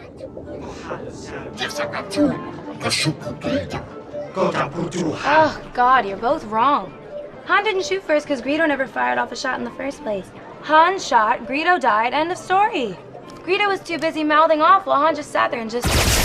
Oh, God, you're both wrong. Han didn't shoot first because Greedo never fired off a shot in the first place. Han shot, Greedo died, end of story. Greedo was too busy mouthing off while Han just sat there and just...